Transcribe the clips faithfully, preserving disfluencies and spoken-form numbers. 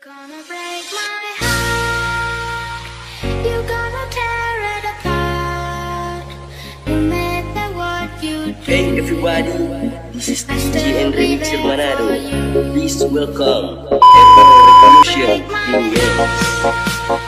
gonna break my heart, you're gonna tear it apart, no matter what you do. Hey everybody, this is D J and Remix Manado. Please welcome Revolution in Gelap.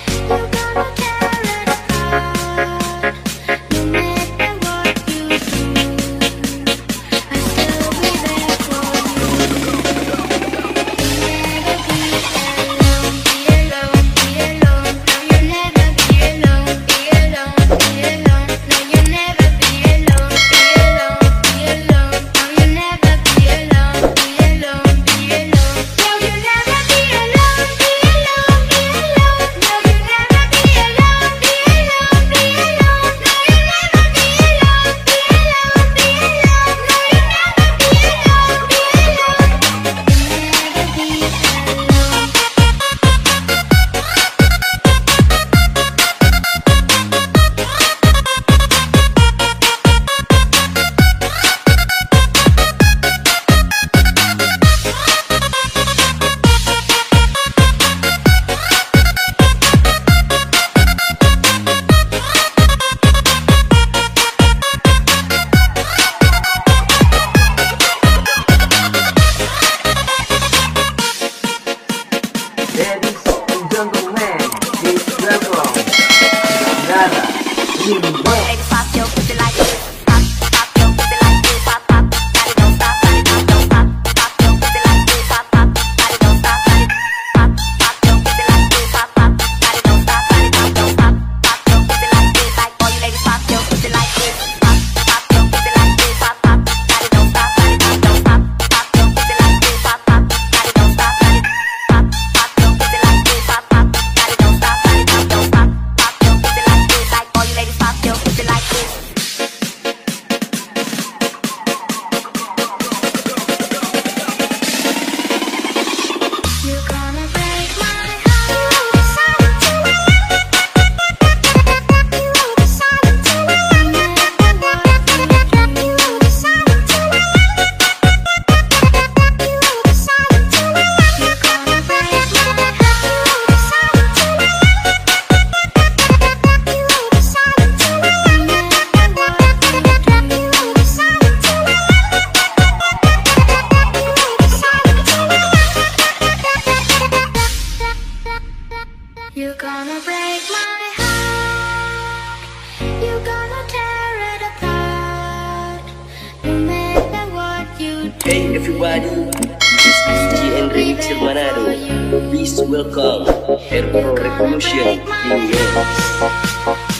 Ladies, pop your pussy like this. Pop, pop your pussy like this. Pop, pop, body don't stop, body don't don't stop. Pop your pussy like this. Pop, pop, body don't stop, body. Pop, pop your pussy like this. Pop, pop, body don't stop, body don't don't stop. Pop your pussy like this. Like all you ladies, pop your pussy like this. Pop, pop your pussy like this. Pop, pop, body don't stop, body don't don't stop. Pop your pussy like this. Pop, pop, body don't stop, body. Pop, pop your pussy like this. Pop, pop, body don't stop, body don't don't stop. Pop your pussy like this. Like all you ladies, pop your pussy like this. You're gonna break my heart. You're gonna break my heart, you're gonna tear it apart, no matter what you do. Hey everybody, this is D J and Remix Manado. Please welcome Revolution in Gelap.